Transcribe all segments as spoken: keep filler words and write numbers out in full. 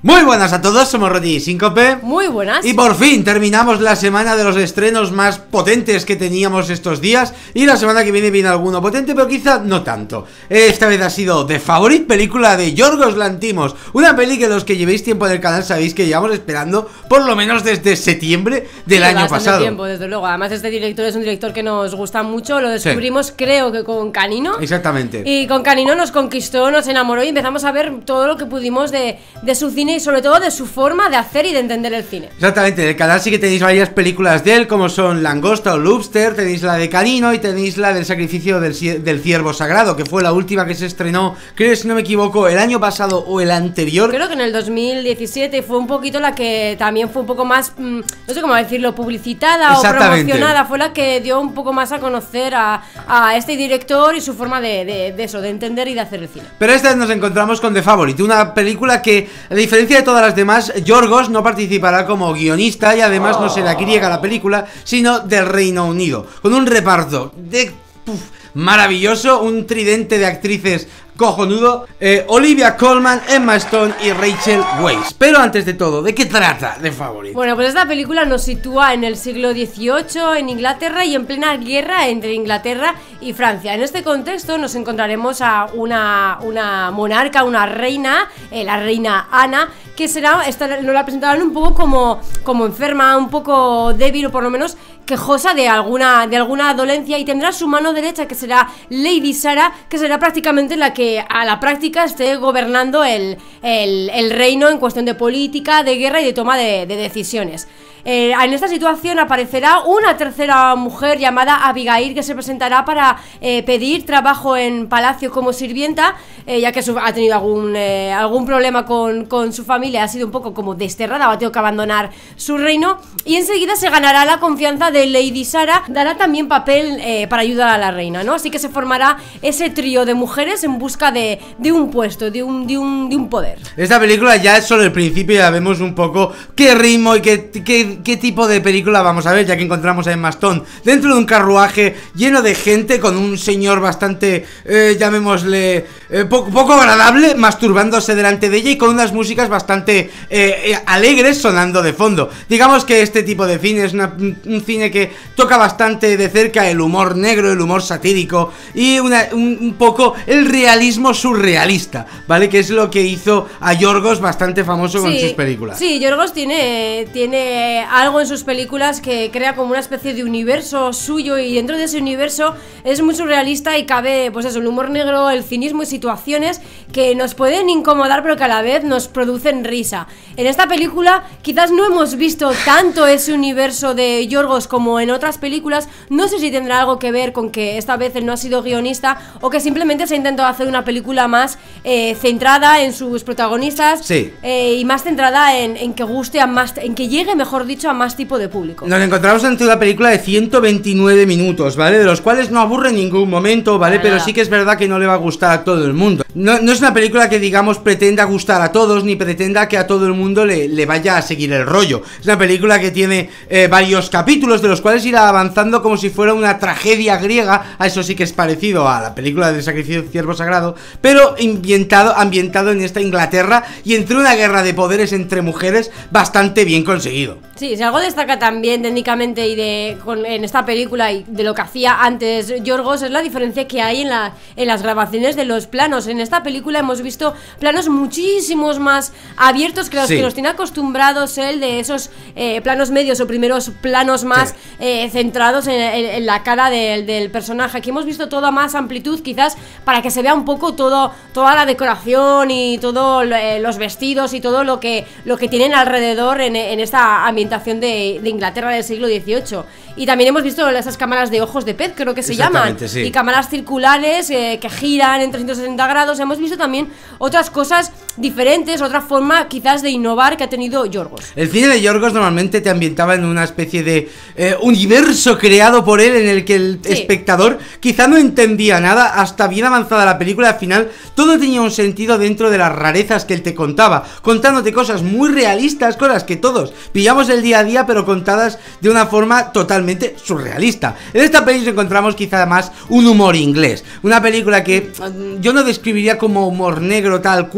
Muy buenas a todos, somos Roti y Síncope. Muy buenas. Y por fin terminamos la semana de los estrenos más potentes que teníamos estos días. Y la semana que viene viene alguno potente, pero quizá no tanto. Esta vez ha sido The Favourite, película de Yorgos Lanthimos. Una peli que los que llevéis tiempo en el canal sabéis que llevamos esperando por lo menos desde septiembre del sí, año pasado. tiempo, desde luego. Además este director es un director que nos gusta mucho. Lo descubrimos sí. creo que con Canino. Exactamente. Y con Canino nos conquistó, nos enamoró y empezamos a ver todo lo que pudimos de, de su cine y sobre todo de su forma de hacer y de entender el cine. Exactamente, en el canal sí que tenéis varias películas de él, como son Langosta o Lobster, tenéis la de Canino y tenéis la del sacrificio del, del ciervo sagrado, que fue la última que se estrenó, creo si no me equivoco, el año pasado o el anterior. Creo que en el dos mil diecisiete fue un poquito la que también fue un poco más, no sé cómo decirlo, publicitada o promocionada, fue la que dio un poco más a conocer a, a este director y su forma de, de, de eso, de entender y de hacer el cine. Pero esta vez nos encontramos con The Favourite, una película que, a diferencia de todas las demás, Yorgos no participará como guionista y además no será griega la película, sino del Reino Unido, con un reparto de puf, maravilloso, un tridente de actrices cojonudo, eh, Olivia Colman, Emma Stone y Rachel Weisz. Pero antes de todo, ¿de qué trata The Favourite? Bueno, pues esta película nos sitúa en el siglo dieciocho en Inglaterra y en plena guerra entre Inglaterra y Francia. En este contexto nos encontraremos a una, una monarca, una reina, eh, la reina Ana, que será, esta, nos la presentarán un poco como, como enferma, un poco débil o por lo menos quejosa de alguna, de alguna dolencia, y tendrá su mano derecha, que será Lady Sarah, que será prácticamente la que a la práctica esté gobernando el, el, el reino en cuestión de política, de guerra y de toma de, de decisiones. Eh, en esta situación aparecerá una tercera mujer llamada Abigail, que se presentará para eh, pedir trabajo en palacio como sirvienta, eh, ya que su, ha tenido algún, eh, algún problema con, con su familia, ha sido un poco como desterrada o ha tenido que abandonar su reino, y enseguida se ganará la confianza de Lady Sarah, dará también papel eh, para ayudar a la reina, ¿no? Así que se formará ese trío de mujeres en busca de, de un puesto, de un, de, un, de un poder. Esta película ya es solo el principio, ya vemos un poco qué ritmo y qué, qué qué tipo de película vamos a ver, ya que encontramos a Emma Stone dentro de un carruaje lleno de gente, con un señor bastante, eh, llamémosle, eh, poco, poco agradable, masturbándose delante de ella y con unas músicas bastante eh, eh, alegres sonando de fondo. Digamos que este tipo de cine es una, un cine que toca bastante de cerca el humor negro, el humor satírico y una, un, un poco el realismo surrealista, ¿vale? Que es lo que hizo a Yorgos bastante famoso sí, con sus películas. Sí, Yorgos tiene, tiene algo en sus películas que crea como una especie de universo suyo, y dentro de ese universo es muy surrealista y cabe, pues eso, el humor negro, el cinismo y situaciones que nos pueden incomodar pero que a la vez nos producen risa. En esta película quizás no hemos visto tanto ese universo de Yorgos como en otras películas. No sé si tendrá algo que ver con que esta vez él no ha sido guionista o que simplemente se ha intentado hacer una película más eh, centrada en sus protagonistas, sí. eh, y más centrada en, en que guste a más, en que llegue, mejor dicho, a más tipo de público. Nos encontramos ante una película de ciento veintinueve minutos, ¿vale? De los cuales no aburre en ningún momento, ¿vale? Pero sí que es verdad que no le va a gustar a todo el mundo. No, no es una película que, digamos, pretenda gustar a todos, ni pretenda que a todo el mundo le, le vaya a seguir el rollo. Es una película que tiene eh, varios capítulos, de los cuales irá avanzando como si fuera una tragedia griega. A eso sí que es parecido a la película del sacrificio del ciervo sagrado, pero ambientado, ambientado en esta Inglaterra y entre una guerra de poderes entre mujeres bastante bien conseguido. Sí, si algo destaca también técnicamente y de con, en esta película y de lo que hacía antes Yorgos, es la diferencia que hay en, la, en las grabaciones de los planos. En esta película hemos visto planos muchísimos más abiertos que los sí. que nos tiene acostumbrados él, de esos eh, planos medios o primeros planos más sí. eh, centrados en, en, en la cara del, del personaje. Aquí hemos visto toda más amplitud, quizás para que se vea un poco todo, toda la decoración y todos eh, los vestidos y todo lo que, lo que tienen alrededor en, en esta ambientación de, de Inglaterra del siglo dieciocho. Y también hemos visto esas cámaras de ojos de pez, creo que se llaman, sí. y cámaras circulares eh, que giran en trescientos sesenta grados. Hemos visto también otras cosas diferentes, otra forma quizás de innovar que ha tenido Yorgos. El cine de Yorgos normalmente te ambientaba en una especie de eh, universo creado por él, en el que el sí. espectador quizá no entendía nada hasta bien avanzada la película. Al final todo tenía un sentido dentro de las rarezas que él te contaba, contándote cosas muy realistas, cosas que todos pillamos el día a día, pero contadas de una forma totalmente surrealista. En esta película encontramos quizá más un humor inglés, una película que yo no describiría como humor negro tal cual,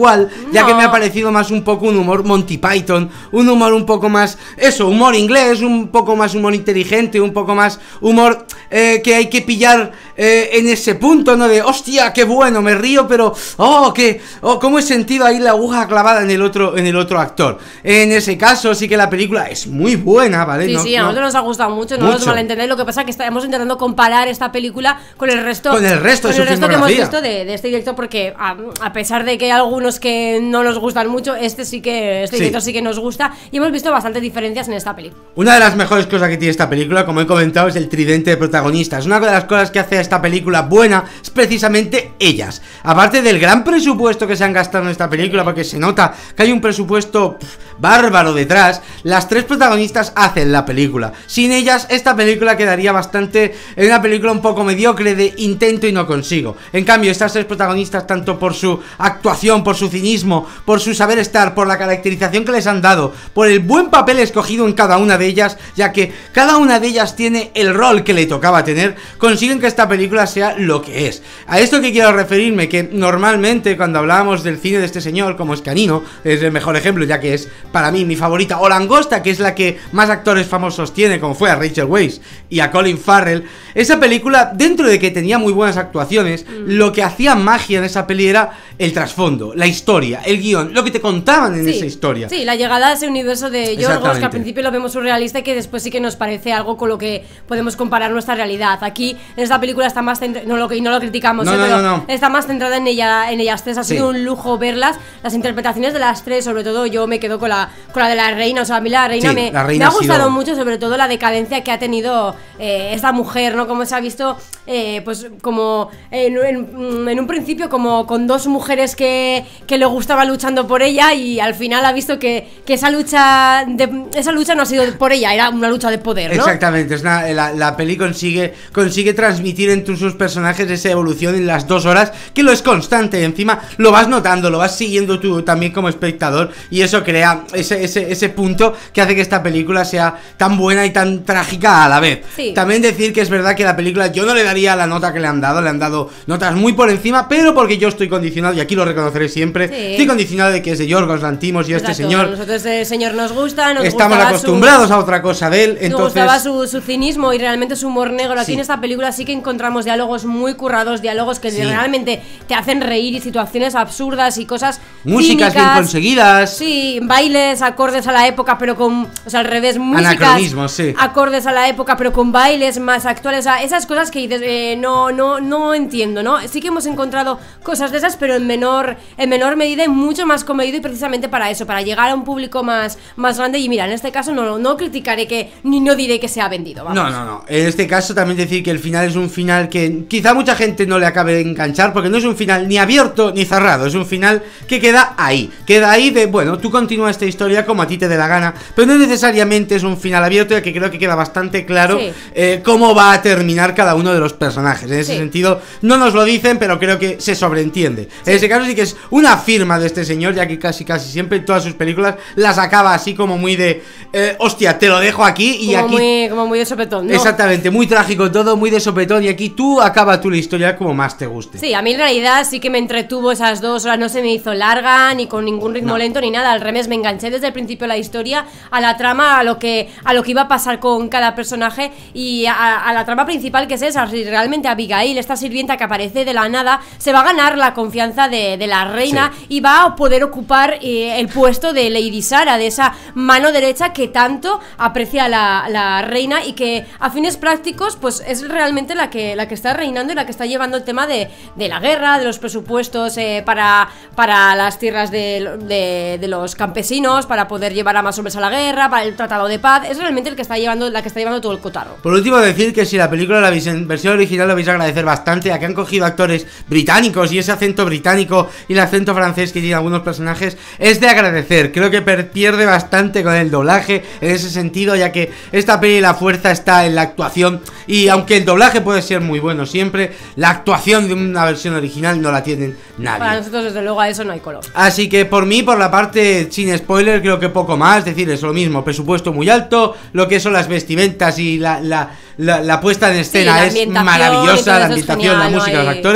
ya No. que me ha parecido más un poco un humor Monty Python, un humor un poco más, eso, humor inglés, un poco más humor inteligente, un poco más humor eh, que hay que pillar eh, en ese punto, ¿no? De, hostia, qué bueno, me río, pero, oh, que, oh, cómo he sentido ahí la aguja clavada en el otro, en el otro actor. En ese caso sí que la película es muy buena, ¿vale? Sí, no, sí, a no, nosotros nos ha gustado mucho, no mucho. nos malentendéis, lo que pasa es que estamos intentando comparar esta película con el resto, Con el resto de con su el resto que hemos filmografía. visto de, de este director, porque a, a pesar de que hay algunos que no nos gustan mucho, este sí que este Sí. director sí que nos gusta y hemos visto bastantes diferencias en esta película. Una de las mejores cosas que tiene esta película, como he comentado, es el tridente de protagonistas. Una de las cosas que hace a esta película buena es precisamente ellas. Aparte del gran presupuesto que se han gastado en esta película, porque se nota que hay un presupuesto pff, bárbaro detrás, las tres protagonistas hacen la película. Sin ellas, esta película quedaría bastante en una película un poco mediocre de intento y no consigo. En cambio, estas tres protagonistas, tanto por su actuación, por su cinismo, por su saber estar, por la caracterización que les han dado, por el buen papel escogido en cada una de ellas, ya que cada una de ellas tiene el rol que le tocaba tener, consiguen que esta película sea lo que es. A esto que quiero referirme, que normalmente cuando hablábamos del cine de este señor, como Escanino, es el mejor ejemplo, ya que es para mí mi favorita, o Langosta, que es la que más actores famosos tiene, como fue a Rachel Weisz y a Colin Farrell, esa película, dentro de que tenía muy buenas actuaciones, mm. lo que hacía magia en esa peli era el trasfondo, la historia, el guión, lo que te contaban en sí, esa historia. Sí, la llegada a ese universo de Yorgos, que al principio lo vemos surrealista y que después sí que nos parece algo con lo que podemos comparar nuestra realidad. Aquí, en esta película está más centrada, no lo, y no lo criticamos, no, eh, no, pero no, no. está más centrada en ella, en ellas tres. Ha sido sí. un lujo verlas, las interpretaciones de las tres, sobre todo yo me quedo con la, con la de la reina, o sea, a mí la reina, sí, me, la reina me ha gustado sido... mucho, sobre todo la decadencia que ha tenido eh, esta mujer, ¿no? Como se ha visto, eh, pues como en, en, en un principio como con dos mujeres que, que le gustaba luchando por ella y al final ha visto que, que esa lucha de, esa lucha no ha sido por ella, era una lucha de poder, ¿no? Exactamente, es una, la, la peli consigue consigue transmitir entre sus personajes esa evolución en las dos horas, que lo es constante, encima lo vas notando, lo vas siguiendo tú también como espectador, y eso crea ese, ese, ese punto que hace que esta película sea tan buena y tan trágica a la vez. Sí. También decir que es verdad que la película yo no le daría la nota que le han dado, le han dado notas muy por encima, pero porque yo estoy condicionado, y aquí lo reconoceré siempre, sí. estoy condicionado de que es de Yorgos Lanthimos y Exacto, este señor. A nosotros este señor nos gusta, nos estamos acostumbrados su, a otra cosa de él, entonces... Nos gustaba su, su cinismo y realmente su humor negro. Aquí sí. en esta película sí que encontramos diálogos muy currados, diálogos que sí. realmente te hacen reír y situaciones absurdas y cosas músicas cínicas, bien conseguidas. Sí, bailes acordes a la época, pero con, o sea, al revés, músicas sí. acordes a la época, pero con bailes más actuales, o sea, esas cosas que dices, eh, no, no, no entiendo, ¿no? Sí que hemos encontrado cosas de esas, pero en menor, en menor medida y mucho más comedido, y precisamente para eso, para llegar a un público más, más grande. Y mira, en este caso no, no criticaré que, ni no diré que se ha vendido, vamos. No, no, no, en este caso también decir que el final es un final que quizá mucha gente no le acabe de enganchar, porque no es un final ni abierto ni cerrado, es un final que queda ahí, queda ahí de, bueno, tú continúa esta historia como a ti te dé la gana, pero no necesariamente es un final abierto, ya que creo que queda bastante claro sí. eh, cómo va a terminar cada uno de los personajes. En ese sí. sentido, no nos lo dicen, pero creo que se sobreentiende. Sí. En ese caso sí que es una firma de este señor, ya que casi casi siempre en todas sus películas las acaba así como muy de, eh, hostia, te lo dejo aquí y como aquí... Muy, como muy de sopetón, ¿no? Exactamente, muy trágico todo, muy de sopetón, y aquí tú acaba tú la historia como más te guste. Sí, a mí en realidad sí que me entretuvo esas dos horas, no se me hizo larga, ni con ningún ritmo no. lento, ni nada, al revés, me enganché desde el principio a la historia, a la trama, a lo que, a lo que iba a pasar con cada personaje, y a, a la trama principal, que es esa, realmente Abigail, esta sirvienta que aparece de la nada, se va a ganar la confianza de, de la reina, sí. y va a poder ocupar eh, el puesto de Lady Sara, de esa mano derecha que tanto aprecia la, la reina, y que a fines prácticos pues es realmente la que, la que está reinando y la que está llevando el tema de, de la guerra, de los presupuestos eh, para, para las tierras de, de, de los campesinos, para poder llevar a más hombres a la guerra, para el tratado de paz. Es realmente el que está llevando, la que está llevando todo el cotarro. Por último, decir que si la película la veis en versión original lo vais a agradecer bastante, a que han cogido actores británicos, y ese acento británico y el acento francés que tienen algunos personajes es de agradecer. Creo que pierde bastante con el doblaje en ese sentido, ya que esta peli la fuerza está en la actuación, y aunque el doblaje puede ser muy bueno siempre, la actuación de una versión original no la tienen nadie. Para nosotros desde luego a eso no hay color. Así que por mí, por la parte sin spoiler, creo que poco más, es decir, es lo mismo, presupuesto muy alto, lo que son las vestimentas y la, la, la, la puesta en escena sí, es maravillosa, la ambientación, es genial, la música, no hay... los actores,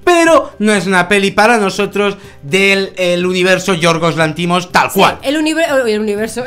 pero no es una peli para nosotros del el universo Yorgos Lanthimos tal sí, cual. El, univer el universo.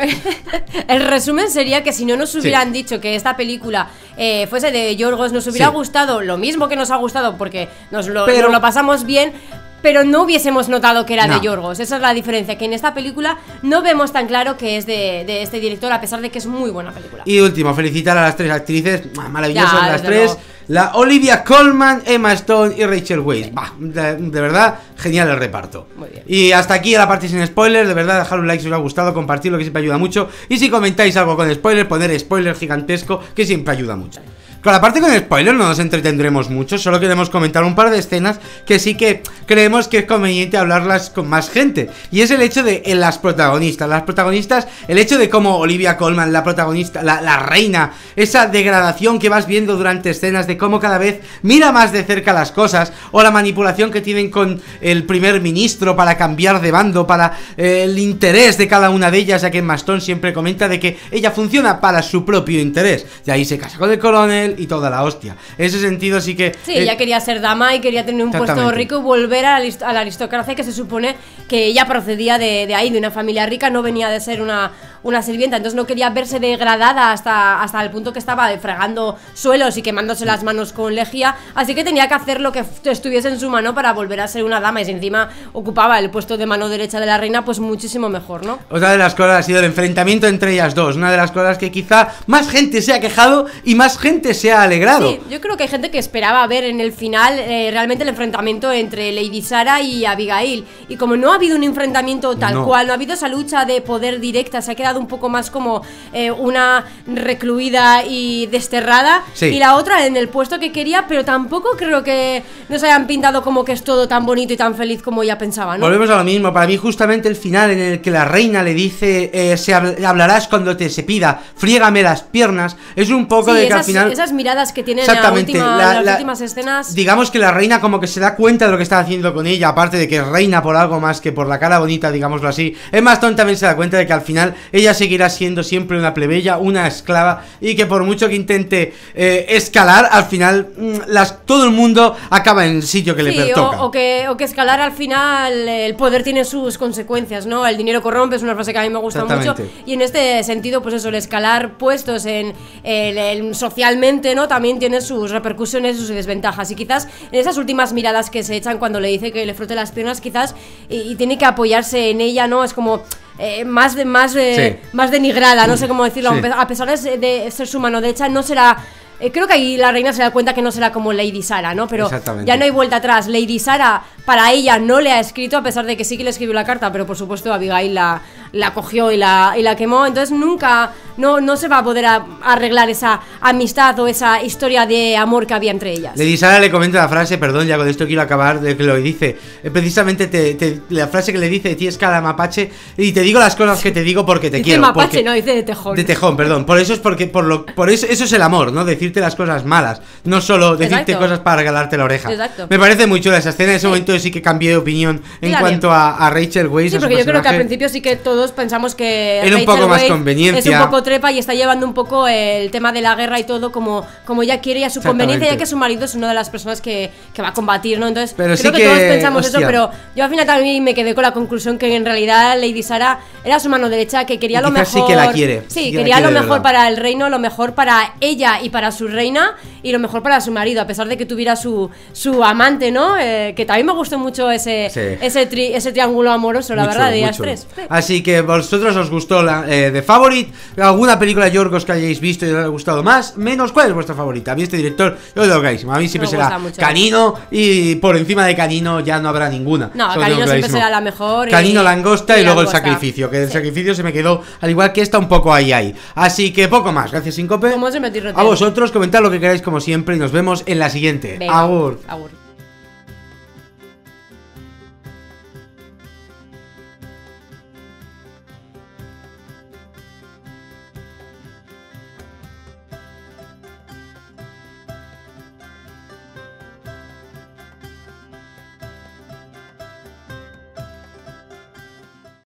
El resumen sería que si no nos hubieran sí. dicho que esta película eh, fuese de Yorgos, nos hubiera sí. gustado lo mismo que nos ha gustado, porque nos lo, pero, nos lo pasamos bien, pero no hubiésemos notado que era no. de Yorgos. Esa es la diferencia, que en esta película no vemos tan claro que es de, de este director, a pesar de que es muy buena película. Y último, felicitar a las tres actrices, maravillosas ya, las tres luego. La Olivia Colman, Emma Stone y Rachel Weisz. Bah, de, de verdad, genial el reparto. Muy bien. Y hasta aquí la parte sin spoilers. De verdad, dejar un like si os ha gustado, compartirlo que siempre ayuda mucho. Y si comentáis algo con spoilers, poner spoiler gigantesco que siempre ayuda mucho. Con la parte con spoiler no nos entretendremos mucho, solo queremos comentar un par de escenas que sí que creemos que es conveniente hablarlas con más gente. Y es el hecho de en las protagonistas. Las protagonistas, el hecho de cómo Olivia Colman, la protagonista, la, la reina, esa degradación que vas viendo durante escenas de cómo cada vez mira más de cerca las cosas, o la manipulación que tienen con el primer ministro para cambiar de bando, para eh, el interés de cada una de ellas, ya que Emma Stone siempre comenta de que ella funciona para su propio interés. De ahí se casa con el coronel y toda la hostia. En ese sentido sí que... Sí, eh, ella quería ser dama y quería tener un puesto rico y volver a la, a la aristocracia, que se supone que ella procedía de, de ahí, de una familia rica, no venía de ser una, una sirvienta, entonces no quería verse degradada hasta, hasta el punto que estaba fregando suelos y quemándose las manos con lejía, así que tenía que hacer lo que estuviese en su mano para volver a ser una dama, y si encima ocupaba el puesto de mano derecha de la reina, pues muchísimo mejor, ¿no? Otra de las cosas ha sido el enfrentamiento entre ellas dos, una de las cosas que quizá más gente se ha quejado y más gente se ha alegrado. Sí, yo creo que hay gente que esperaba ver en el final eh, realmente el enfrentamiento entre Lady Sarah y Abigail, y como no ha habido un enfrentamiento tal no. cual, no ha habido esa lucha de poder directa, se ha quedado un poco más como eh, una recluida y desterrada, sí. y la otra en el puesto que quería, pero tampoco creo que nos hayan pintado como que es todo tan bonito y tan feliz como ella pensaba, ¿no? Volvemos a lo mismo, para mí justamente el final en el que la reina le dice eh, se hablarás cuando te se pida, friégame las piernas, es un poco sí, de que esas, al final... esas miradas que tienen en la última, la, las la, últimas escenas. Digamos que la reina como que se da cuenta de lo que está haciendo con ella, aparte de que es reina por algo más que por la cara bonita, digámoslo así. Emma Stone también se da cuenta de que al final ella seguirá siendo siempre una plebeya, una esclava, y que por mucho que intente eh, escalar, al final las, todo el mundo acaba en el sitio que sí, le pertoca. O, o, que, o que escalar al final el poder tiene sus consecuencias, ¿no? El dinero corrompe, es una frase que a mí me gusta mucho, y en este sentido, pues eso, el escalar puestos en, en, en socialmente, ¿no? También tiene sus repercusiones, sus desventajas, y quizás en esas últimas miradas que se echan cuando le dice que le frote las piernas, quizás y, y tiene que apoyarse en ella, ¿no? Es como eh, más de, más, eh, sí. más denigrada, no sé cómo decirlo, sí. a pesar de, de ser su mano derecha, no será... Eh, creo que ahí la reina se da cuenta que no será como Lady Sarah, ¿no? Pero ya no hay vuelta atrás. Lady Sarah para ella no le ha escrito, a pesar de que sí que le escribió la carta, pero por supuesto Abigail la, la cogió y la, y la quemó. Entonces nunca, no, no se va a poder a, arreglar esa amistad o esa historia de amor que había entre ellas. Lady Sarah le comenta la frase, perdón, ya con esto quiero acabar, de que lo dice, eh, precisamente te, te, la frase que le dice, tienes cara mapache, y te digo las cosas que te digo porque te dice quiero. Mapache, porque, no, dice de tejón. De tejón, perdón. Por eso es porque, por lo, por eso, eso es el amor, ¿no? Decir las cosas malas, no solo decirte Exacto. cosas para regalarte la oreja. Exacto. Me parece muy chula esa escena. En ese sí. momento sí que cambié de opinión en Dígale. cuanto a, a Rachel Weisz. Sí, porque yo creo que al principio sí que todos pensamos que era un Rachel poco más Weisz conveniencia. Es un poco trepa y está llevando un poco el tema de la guerra y todo como, como ella quiere y a su conveniencia, ya que su marido es una de las personas que, que va a combatir, ¿no? Entonces pero creo sí que, que todos pensamos hostia. eso, pero yo al final también me quedé con la conclusión que en realidad Lady Sarah era su mano derecha, que quería y lo mejor. Sí que la quiere. Sí, sí quería quiere, lo mejor para el reino, lo mejor para ella y para su reina, y lo mejor para su marido, a pesar de que tuviera su, su amante, ¿no? Eh, que también me gustó mucho ese, sí. ese, tri, ese triángulo amoroso, la mucho, verdad, de ellas tres. Así que vosotros os gustó la, eh, The Favorite, alguna película de Yorgos que hayáis visto y os haya gustado más, menos cuál es vuestra favorita. A mí este director, yo lo clarísimo, a mí siempre será mucho. Canino, y por encima de Canino ya no habrá ninguna. No, Solo Canino siempre será la mejor. Canino, y, Langosta y, y luego Langosta. El Sacrificio, que el sí. Sacrificio se me quedó, al igual que esta, un poco ahí ahí. Así que poco más, gracias Síncope. ¿Cómo se me a vosotros, comentad lo que queráis como siempre y nos vemos en la siguiente. Venga, Agur. Agur.